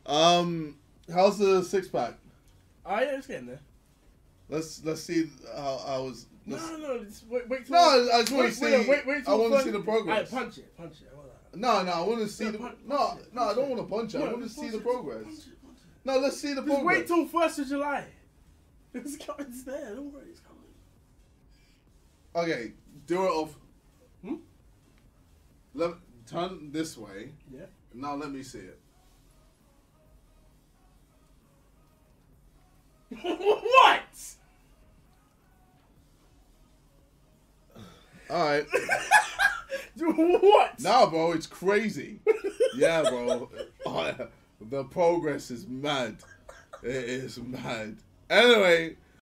How's the six pack? Oh yeah, it's getting there. Let's see how I was. No. Wait. Till, no, I just want to see. Wait I want to see the progress. Right, punch it. No, I want to see the. No, I don't want to punch it. I want to see the progress. Punch it. No, let's see the progress. Wait till 1st of July. It's there. Don't worry, it's coming. Okay, do it off. Turn this way. Yeah. Now let me see it. What? Alright. What? Nah, bro, it's crazy. Yeah, bro. The progress is mad. It is mad. Anyway,